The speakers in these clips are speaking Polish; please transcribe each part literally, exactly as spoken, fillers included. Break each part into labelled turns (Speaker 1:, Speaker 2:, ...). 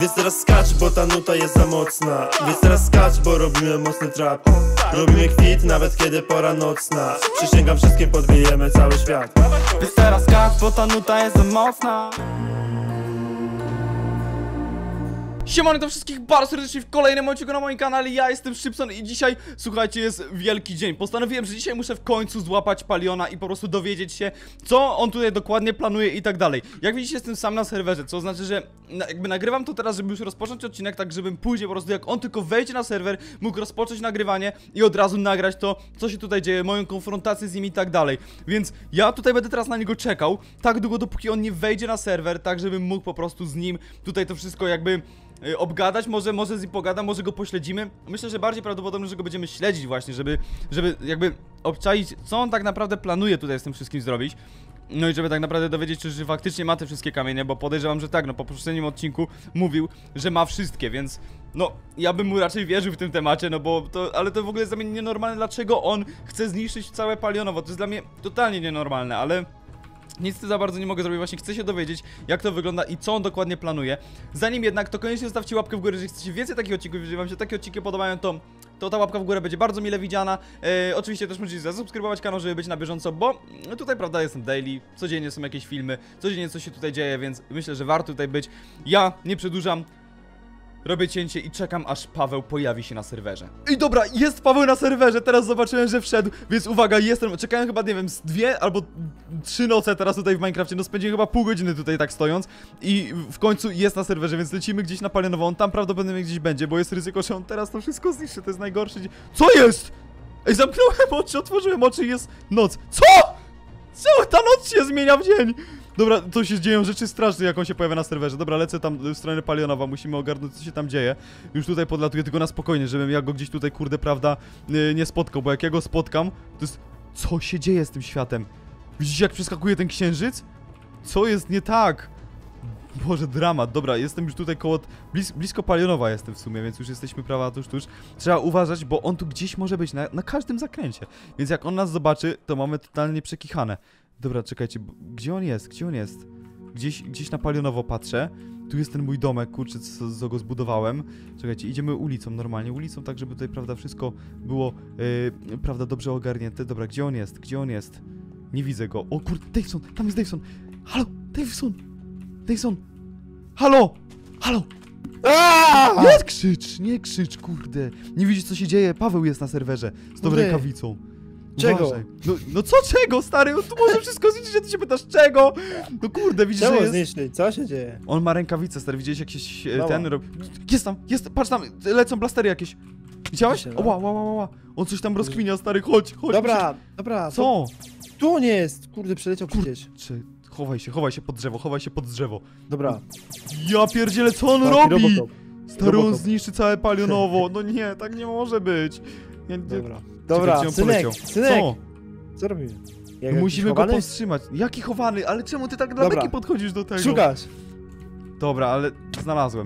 Speaker 1: Więc teraz skacz, bo ta nuta jest za mocna. Więc teraz skacz, bo robimy mocny trap. Robimy kwit, nawet kiedy pora nocna. Przysięgam, wszystkim podbijemy cały świat.
Speaker 2: Więc teraz skacz, bo ta nuta jest za mocna. Siemano do wszystkich bardzo serdecznie w kolejnym odcinku na moim kanale. Ja jestem Szczypson i dzisiaj, słuchajcie, jest wielki dzień. Postanowiłem, że dzisiaj muszę w końcu złapać Paliona i po prostu dowiedzieć się, co on tutaj dokładnie planuje i tak dalej. Jak widzicie, jestem sam na serwerze, co oznacza, że na, jakby nagrywam to teraz, żeby już rozpocząć odcinek, tak żebym później po prostu, jak on tylko wejdzie na serwer, mógł rozpocząć nagrywanie i od razu nagrać to, co się tutaj dzieje, moją konfrontację z nim i tak dalej. Więc ja tutaj będę teraz na niego czekał, tak długo, dopóki on nie wejdzie na serwer, tak żebym mógł po prostu z nim tutaj to wszystko jakby obgadać, może, może z nim pogadam, może go pośledzimy. Myślę, że bardziej prawdopodobne, że go będziemy śledzić właśnie, żeby, żeby jakby obczaić, co on tak naprawdę planuje tutaj z tym wszystkim zrobić. No i żeby tak naprawdę dowiedzieć się, że faktycznie ma te wszystkie kamienie, bo podejrzewam, że tak, no po poprzednim odcinku mówił, że ma wszystkie, więc no, ja bym mu raczej wierzył w tym temacie, no bo to, ale to w ogóle jest dla mnie nienormalne, dlaczego on chce zniszczyć całe Palionowo, to jest dla mnie totalnie nienormalne, ale nic za bardzo nie mogę zrobić, właśnie chcę się dowiedzieć, jak to wygląda i co on dokładnie planuje. Zanim jednak, to koniecznie zostawcie łapkę w górę, jeżeli chcecie więcej takich odcinków, jeżeli wam się takie odcinki podobają, to, to ta łapka w górę będzie bardzo mile widziana. e, Oczywiście też musicie zasubskrybować kanał, żeby być na bieżąco, bo tutaj, prawda, jestem daily, codziennie są jakieś filmy, codziennie coś się tutaj dzieje, więc myślę, że warto tutaj być. Ja nie przedłużam, robię cięcie i czekam, aż Paweł pojawi się na serwerze. I dobra, jest Paweł na serwerze, teraz zobaczyłem, że wszedł, więc uwaga, jestem, czekałem chyba, nie wiem, z dwie albo trzy noce teraz tutaj w Minecrafcie, no spędziłem chyba pół godziny tutaj tak stojąc i w końcu jest na serwerze, więc lecimy gdzieś na Palionowo, on tam prawdopodobnie gdzieś będzie, bo jest ryzyko, że on teraz to wszystko zniszczy, to jest najgorszy dzień. Co jest? Ej, zamknąłem oczy, otworzyłem oczy i jest noc. Co? Co? Ta noc się zmienia w dzień! Dobra, to się dzieją rzeczy straszne, jak on się pojawia na serwerze. Dobra, lecę tam w stronę Palionowa, musimy ogarnąć, co się tam dzieje. Już tutaj podlatuję, tylko na spokojnie, żebym ja go gdzieś tutaj, kurde, prawda, yy, nie spotkał, bo jak ja go spotkam, to jest... Co się dzieje z tym światem? Widzicie, jak przeskakuje ten księżyc? Co jest nie tak? Boże, dramat. Dobra, jestem już tutaj koło... Blis blisko Palionowa jestem w sumie, więc już jesteśmy, prawa, tuż, tuż. Trzeba uważać, bo on tu gdzieś może być, na, na każdym zakręcie. Więc jak on nas zobaczy, to mamy totalnie przekichane. Dobra, czekajcie, gdzie on jest? Gdzie on jest? Gdzieś, gdzieś na Palionowo patrzę. Tu jest ten mój domek, kurczę, co, co go zbudowałem. Czekajcie, idziemy ulicą normalnie, ulicą, tak żeby tutaj, prawda, wszystko było, yy, prawda, dobrze ogarnięte. Dobra, gdzie on jest? Gdzie on jest? Nie widzę go. O kurde, Daveson, tam jest Daveson. Halo, Daveson! Daveson! Halo! Halo! Aaaa! Nie krzycz, nie krzycz, kurde. Nie widzisz, co się dzieje? Paweł jest na serwerze z tą rękawicą.
Speaker 3: Czego?
Speaker 2: No, no co czego, stary? On tu może wszystko zniszczyć, a ty się pytasz czego? No kurde, widzisz,
Speaker 3: Czemu
Speaker 2: że jest...
Speaker 3: zniszczyć? Co się dzieje?
Speaker 2: On ma rękawicę, stary, widziałeś jak się
Speaker 3: Mała.
Speaker 2: ten robi... Jest tam, jest, patrz tam, lecą blastery jakieś. Widziałeś?
Speaker 3: no.
Speaker 2: Oła, oła, oła. On coś tam rozkminia, stary, chodź, chodź.
Speaker 3: Dobra,
Speaker 2: muszę...
Speaker 3: dobra.
Speaker 2: Co?
Speaker 3: To, tu on jest! Kurde, przeleciał przecież.
Speaker 2: Czy... Chowaj się, chowaj się pod drzewo, chowaj się pod drzewo.
Speaker 3: Dobra.
Speaker 2: Ja pierdzielę, co on
Speaker 3: Taki
Speaker 2: robi?
Speaker 3: Robocop.
Speaker 2: Stary, on
Speaker 3: Robocop.
Speaker 2: zniszczy całe Palionowo. No nie, tak nie może być. Nie, nie...
Speaker 3: Dobra. Dobra,
Speaker 2: Czekaj,
Speaker 3: synek,
Speaker 2: poleciał.
Speaker 3: synek!
Speaker 2: Co?
Speaker 3: Co robimy? Jak
Speaker 2: No musimy go
Speaker 3: chowany?
Speaker 2: powstrzymać. Jaki chowany? Ale czemu ty tak
Speaker 3: Dobra.
Speaker 2: daleki podchodzisz do tego?
Speaker 3: Szukasz!
Speaker 2: Dobra, ale znalazłem.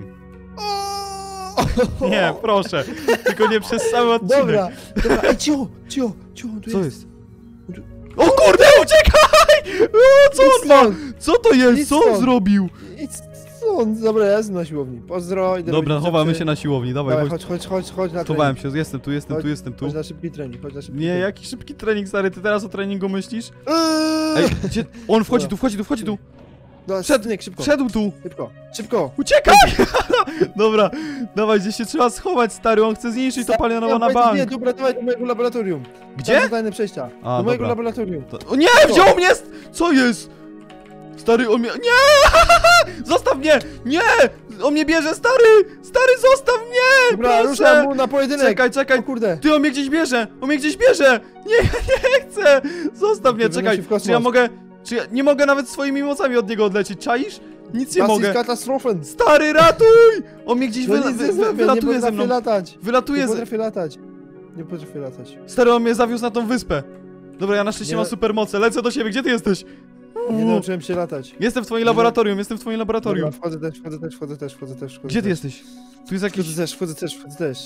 Speaker 2: Nie, proszę. Tylko nie przez cały odcinek.
Speaker 3: Dobra, dobra, ej, cicho, cicho, cicho, tu
Speaker 2: Co
Speaker 3: jest.
Speaker 2: jest? O kurde, uciekaj! O, co on ma? Co to jest?
Speaker 3: Nic
Speaker 2: Co on
Speaker 3: stąd.
Speaker 2: zrobił?
Speaker 3: Idź stąd. Dobra, ja jestem na siłowni. Pozdro, idę
Speaker 2: Dobra,
Speaker 3: robić
Speaker 2: chowamy
Speaker 3: rzeczy.
Speaker 2: się na siłowni, dawaj,
Speaker 3: Dawaj,
Speaker 2: chodź.
Speaker 3: chodź, chodź, chodź, chodź na
Speaker 2: Chowałem
Speaker 3: trening.
Speaker 2: się, jestem tu, jestem
Speaker 3: Chodź,
Speaker 2: tu, jestem tu.
Speaker 3: Chodź na szybki trening, chodź na szybki
Speaker 2: Nie,
Speaker 3: trening.
Speaker 2: jaki szybki trening, stary, ty teraz o treningu myślisz?
Speaker 3: Eee!
Speaker 2: Ej, gdzie? On wchodzi tu, wchodzi tu, wchodzi tu.
Speaker 3: Dobra,
Speaker 2: Przed-
Speaker 3: synek, szybko,
Speaker 2: Wszedł tu.
Speaker 3: szybko, szybko.
Speaker 2: Uciekaj! Dobra, dawaj, gdzie się trzeba schować, stary, on chce zniszczyć to Palionowo na
Speaker 3: Nie,
Speaker 2: bank.
Speaker 3: dobra, dawaj do mojego laboratorium.
Speaker 2: Gdzie?
Speaker 3: Tam są tajne przejścia.
Speaker 2: A,
Speaker 3: do mojego
Speaker 2: dobra.
Speaker 3: laboratorium.
Speaker 2: To... O nie, wziął mnie! Co jest? Stary, on mnie... Nie! Zostaw mnie! Nie! On mnie bierze, stary! Stary, zostaw mnie!
Speaker 3: Dobra, ruszam
Speaker 2: Proszę!
Speaker 3: mu na pojedynek.
Speaker 2: Czekaj, czekaj!
Speaker 3: O kurde.
Speaker 2: Ty, on mnie gdzieś bierze! On mnie gdzieś bierze! Nie, ja nie chcę! Zostaw mnie,
Speaker 3: Ty
Speaker 2: czekaj!
Speaker 3: wynosi w kosmos.
Speaker 2: Czy ja mogę... Czy ja nie mogę nawet swoimi mocami od niego odlecieć, czaisz? Nic nie
Speaker 3: Das
Speaker 2: mogę!
Speaker 3: ist Katastrophen.
Speaker 2: Stary, ratuj! On mnie gdzieś
Speaker 3: No
Speaker 2: wyla...
Speaker 3: nic
Speaker 2: wy...
Speaker 3: nie
Speaker 2: wy...
Speaker 3: zrobię, nie
Speaker 2: wylatuje ze
Speaker 3: potrafię
Speaker 2: mną!
Speaker 3: latać. Nie
Speaker 2: Wylatuje ze...
Speaker 3: potrafię latać. Nie potrafię latać.
Speaker 2: Stary, on mnie zawiózł na tą wyspę! Dobra, ja na szczęście
Speaker 3: Nie
Speaker 2: mam
Speaker 3: ma-
Speaker 2: supermoce, lecę do siebie, gdzie ty jesteś?
Speaker 3: Nie nauczyłem się latać.
Speaker 2: Jestem w twoim laboratorium, jestem w twoim laboratorium.
Speaker 3: Dobra, wchodzę też, wchodzę też, wchodzę też, wchodzę też, wchodzę
Speaker 2: Gdzie ty
Speaker 3: też.
Speaker 2: jesteś? Tu jest jakieś...
Speaker 3: Wchodzę też, wchodzę też, wchodzę też.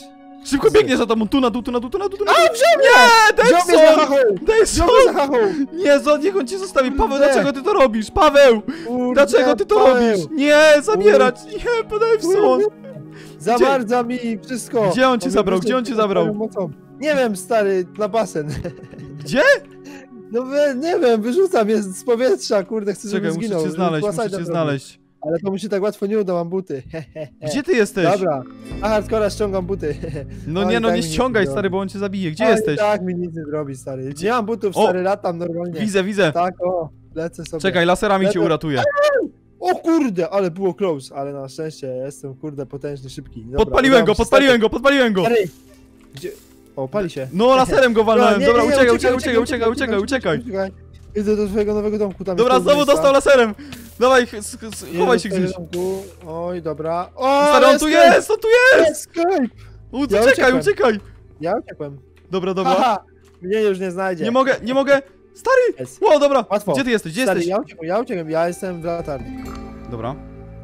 Speaker 2: Szybko biegnie za tobą, tu na dół, tu na dół, tu na dół, tu na dół.
Speaker 3: A, wziął mnie!
Speaker 2: Nie,
Speaker 3: Wziął mnie za hachą!
Speaker 2: Dejson! Dejson!
Speaker 3: Wziął mnie za hachą!
Speaker 2: Nie, Zon, niech on cię zostawi. Paweł,
Speaker 3: Kurde.
Speaker 2: dlaczego ty to robisz? Paweł!
Speaker 3: Kurde,
Speaker 2: Dlaczego ty to
Speaker 3: Paweł.
Speaker 2: robisz? Nie, zabierać! Nie, Dejson!
Speaker 3: Zamarza mi wszystko!
Speaker 2: Gdzie on cię zabrał? Gdzie on cię zabrał?
Speaker 3: Mocą. Nie wiem, stary, na basen.
Speaker 2: Gdzie?
Speaker 3: No we- nie wiem, wyrzucam je z powietrza, kurde, chcę,
Speaker 2: Czekaj,
Speaker 3: żeby
Speaker 2: muszę
Speaker 3: zginął.
Speaker 2: cię
Speaker 3: żeby
Speaker 2: znaleźć,
Speaker 3: była
Speaker 2: muszę
Speaker 3: sajda
Speaker 2: cię
Speaker 3: zrobił.
Speaker 2: znaleźć.
Speaker 3: Ale to mu się tak łatwo nie uda, mam buty.
Speaker 2: Gdzie ty jesteś?
Speaker 3: Dobra, na hardcora ściągam buty.
Speaker 2: No
Speaker 3: Oj,
Speaker 2: nie, no
Speaker 3: tak
Speaker 2: nie
Speaker 3: mi nic
Speaker 2: ściągaj,
Speaker 3: nie
Speaker 2: stary,
Speaker 3: zrobi.
Speaker 2: bo on cię zabije. Gdzie
Speaker 3: Oj,
Speaker 2: jesteś?
Speaker 3: Tak mi nic nie zrobi, stary. Nie mam butów,
Speaker 2: O!
Speaker 3: stary, latam normalnie.
Speaker 2: Widzę, widzę.
Speaker 3: Tak, o, lecę sobie.
Speaker 2: Czekaj, laserami cię
Speaker 3: Lecę.
Speaker 2: uratuję.
Speaker 3: O kurde, ale było close, ale na szczęście jestem, kurde, potężny, szybki. Dobra,
Speaker 2: Podpaliłem
Speaker 3: udało
Speaker 2: go,
Speaker 3: mi się
Speaker 2: podpaliłem go, podpaliłem go!
Speaker 3: stary. Gdzie? O, pali się.
Speaker 2: No, laserem go walnąłem.
Speaker 3: nie,
Speaker 2: Dobra,
Speaker 3: nie, nie,
Speaker 2: uciekaj, uciekaj, uciekaj, uciekaj, uciekaj, uciekaj.
Speaker 3: Idę do twojego nowego domku, tam
Speaker 2: Dobra,
Speaker 3: jest
Speaker 2: znowu
Speaker 3: miejsca.
Speaker 2: dostał laserem. Dawaj, ch- ch- ch-
Speaker 3: Idę
Speaker 2: chowaj
Speaker 3: do
Speaker 2: się
Speaker 3: twojego
Speaker 2: gdzieś.
Speaker 3: domku. Oj, dobra. O,
Speaker 2: Stary, on tu
Speaker 3: escape!
Speaker 2: jest, on tu jest!
Speaker 3: Escape!
Speaker 2: U,
Speaker 3: Ja
Speaker 2: Uciekaj,
Speaker 3: uciekłem.
Speaker 2: uciekaj.
Speaker 3: Ja uciekłem.
Speaker 2: Dobra, dobra.
Speaker 3: Haha, mnie już nie znajdzie.
Speaker 2: Nie mogę, nie mogę. Stary!
Speaker 3: Jest.
Speaker 2: Ło, dobra.
Speaker 3: Łatwo.
Speaker 2: Gdzie ty jesteś? Gdzie
Speaker 3: Stary,
Speaker 2: jesteś?
Speaker 3: ja uciekłem, ja uciekłem, ja jestem w latarni.
Speaker 2: Dobra.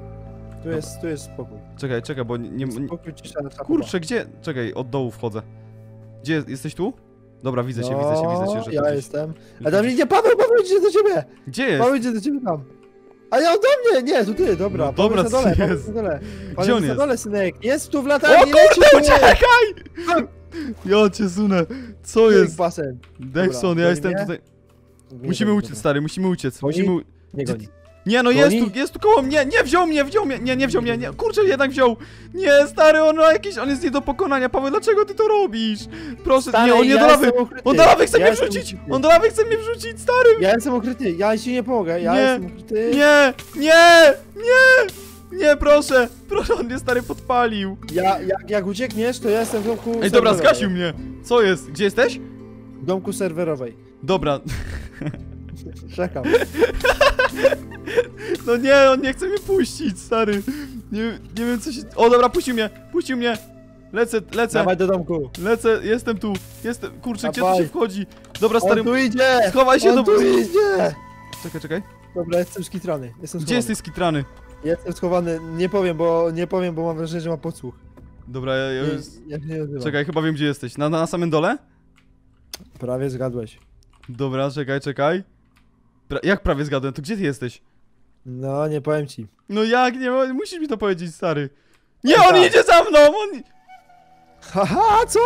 Speaker 3: Tu jest, tu jest spokój.
Speaker 2: Czekaj, czekaj, bo nie... nie...
Speaker 3: Spokój, cisza, nasza
Speaker 2: Kurczę, gdzie? Czekaj, od dołu wchodzę. Gdzie jest? Jesteś tu? Dobra, widzę cię,
Speaker 3: no,
Speaker 2: widzę cię, widzę cię, że
Speaker 3: ja
Speaker 2: tu gdzieś-
Speaker 3: jestem.
Speaker 2: że
Speaker 3: A
Speaker 2: tu
Speaker 3: tam
Speaker 2: gdzieś-
Speaker 3: idzie Paweł, Paweł idzie do ciebie!
Speaker 2: Gdzie jest?
Speaker 3: Paweł idzie do ciebie tam. A ja do mnie! Nie, tu ty, dobra.
Speaker 2: No
Speaker 3: Paweł
Speaker 2: dobra,
Speaker 3: jest na dole,
Speaker 2: co
Speaker 3: Paweł
Speaker 2: jest?
Speaker 3: jest na dole.
Speaker 2: Gdzie
Speaker 3: Paweł
Speaker 2: on
Speaker 3: jest na
Speaker 2: jest?
Speaker 3: dole, synek. Jest tu w
Speaker 2: O
Speaker 3: latarni,
Speaker 2: kurde,
Speaker 3: leci,
Speaker 2: uciekaj! Ja cię sunę. Co
Speaker 3: Jest
Speaker 2: jest?
Speaker 3: basen.
Speaker 2: Dexon,
Speaker 3: Dobra,
Speaker 2: ja
Speaker 3: goni
Speaker 2: jestem
Speaker 3: mnie?
Speaker 2: tutaj.
Speaker 3: Nie
Speaker 2: Musimy
Speaker 3: goni,
Speaker 2: uciec,
Speaker 3: dobra.
Speaker 2: stary, musimy uciec.
Speaker 3: Goni?
Speaker 2: Musimy... u-
Speaker 3: Nie goni.
Speaker 2: Nie, no jest
Speaker 3: Goni?
Speaker 2: tu, jest tu koło mnie. Nie wziął mnie, wziął mnie. Nie, nie wziął mnie. Nie. Kurczę, jednak wziął. Nie, stary, on ma jakiś, on jest nie do pokonania. Paweł, dlaczego ty to robisz? Proszę,
Speaker 3: Stary,
Speaker 2: nie, on nie
Speaker 3: ja
Speaker 2: do lawy.
Speaker 3: jestem ukryty.
Speaker 2: On do lawy chce
Speaker 3: Ja
Speaker 2: mnie
Speaker 3: jestem
Speaker 2: wrzucić.
Speaker 3: ukryty.
Speaker 2: On do lawy chce mnie wrzucić, stary.
Speaker 3: Ja jestem ukryty, ja ci nie pomogę, ja
Speaker 2: Nie,
Speaker 3: jestem ukryty.
Speaker 2: Nie, nie, nie. Nie, proszę. Proszę, on mnie, stary, podpalił.
Speaker 3: Ja, jak, jak uciekniesz, to ja jestem w domku
Speaker 2: Ej, dobra,
Speaker 3: serwerowej.
Speaker 2: zgasił mnie. Co jest? Gdzie jesteś?
Speaker 3: W domku serwerowej.
Speaker 2: Dobra.
Speaker 3: Czekam.
Speaker 2: No nie, on nie chce mnie puścić, stary. Nie, nie wiem co się... O, dobra, puścił mnie, puścił mnie. Lecę, lecę,
Speaker 3: Dawaj do domku.
Speaker 2: lecę, jestem tu. Jestem, kurczę, gdzie tu
Speaker 3: Dawaj.
Speaker 2: się wchodzi? Dobra, stary,
Speaker 3: On tu idzie!
Speaker 2: schowaj się
Speaker 3: On
Speaker 2: do...
Speaker 3: tu idzie!
Speaker 2: Czekaj, czekaj.
Speaker 3: Dobra, jestem skitrany. Jestem
Speaker 2: Gdzie
Speaker 3: schowany.
Speaker 2: jesteś skitrany?
Speaker 3: Jestem schowany, nie powiem, bo nie powiem, bo mam wrażenie, że ma podsłuch.
Speaker 2: Dobra, ja, ja
Speaker 3: Nie,
Speaker 2: już...
Speaker 3: ja się nie odzywam.
Speaker 2: Czekaj, chyba wiem gdzie jesteś. Na, na samym dole?
Speaker 3: Prawie zgadłeś.
Speaker 2: Dobra, czekaj, czekaj. Pra jak prawie zgadłem, to gdzie ty jesteś?
Speaker 3: No, nie powiem ci.
Speaker 2: No jak, nie, musisz mi to powiedzieć, stary. Nie,
Speaker 3: Ej,
Speaker 2: on
Speaker 3: tak.
Speaker 2: idzie za mną, on...
Speaker 3: Haha, co?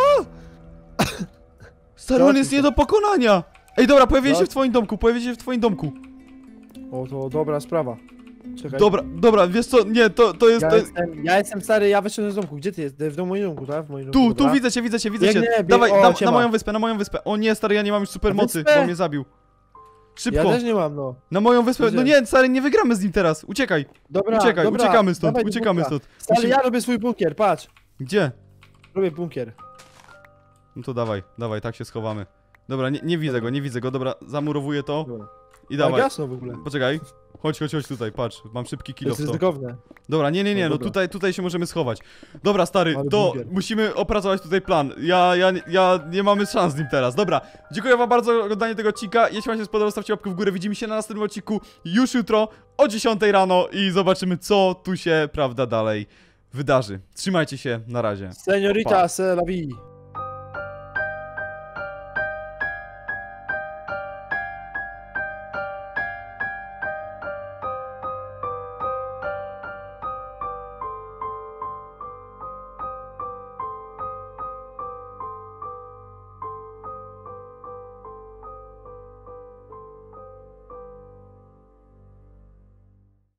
Speaker 2: Stary, on jest nie do pokonania. Ej, dobra, pojawię
Speaker 3: No.
Speaker 2: się w twoim domku, pojawię się w twoim domku.
Speaker 3: O, to dobra sprawa. Czekaj.
Speaker 2: Dobra, dobra, wiesz co, nie, to, to jest...
Speaker 3: Ja
Speaker 2: To...
Speaker 3: jestem, ja jestem stary, ja wyszedłem z domku. Gdzie ty jesteś? W moim domku, tak? W moim domku,
Speaker 2: Tu, tu
Speaker 3: dobra.
Speaker 2: widzę cię, widzę cię, widzę
Speaker 3: Biegnę,
Speaker 2: cię.
Speaker 3: bieg-
Speaker 2: Dawaj,
Speaker 3: o,
Speaker 2: na, na
Speaker 3: siema.
Speaker 2: moją wyspę, na moją wyspę. O nie, stary, ja nie mam już supermocy,
Speaker 3: wyspę?
Speaker 2: bo mnie zabił.
Speaker 3: Ja
Speaker 2: Szybko,
Speaker 3: też nie mam, no.
Speaker 2: na moją wyspę. No
Speaker 3: Widzę.
Speaker 2: nie, stary, nie wygramy z nim teraz. Uciekaj,
Speaker 3: Dobra,
Speaker 2: uciekaj,
Speaker 3: dobra.
Speaker 2: uciekamy stąd,
Speaker 3: Dawaj do
Speaker 2: uciekamy
Speaker 3: bunkra.
Speaker 2: stąd.
Speaker 3: Stary,
Speaker 2: Musimy-
Speaker 3: ja robię swój bunkier, patrz.
Speaker 2: Gdzie?
Speaker 3: Robię bunkier.
Speaker 2: No to dawaj, dawaj, tak się schowamy. Dobra, nie, nie widzę go, nie widzę go, dobra, zamurowuję to
Speaker 3: Dobra.
Speaker 2: i
Speaker 3: Tak
Speaker 2: dawaj.
Speaker 3: jasno w ogóle.
Speaker 2: Poczekaj, chodź, chodź, chodź tutaj, patrz, mam szybki
Speaker 3: To
Speaker 2: kill
Speaker 3: jest
Speaker 2: w to.
Speaker 3: ryzykowne.
Speaker 2: Dobra, nie, nie, nie,
Speaker 3: No
Speaker 2: no
Speaker 3: dobra.
Speaker 2: tutaj, tutaj się możemy schować. Dobra, stary,
Speaker 3: Ale
Speaker 2: to
Speaker 3: bunkier.
Speaker 2: musimy opracować tutaj plan. Ja, ja, ja nie mamy szans z nim teraz. Dobra, dziękuję wam bardzo za oglądanie tego odcinka. Jeśli wam się spodobał, stawcie łapkę w górę. Widzimy się na następnym odcinku już jutro o dziesiątej rano i zobaczymy, co tu się, prawda, dalej wydarzy. Trzymajcie się, na razie.
Speaker 3: Seniorita,
Speaker 2: Pa.
Speaker 3: se la vie.